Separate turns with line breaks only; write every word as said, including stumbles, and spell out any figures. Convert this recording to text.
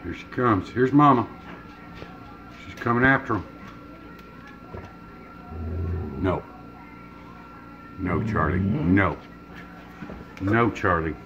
Here she comes. Here's Mama. She's coming after him. No. No, Charlie. No. No, Charlie.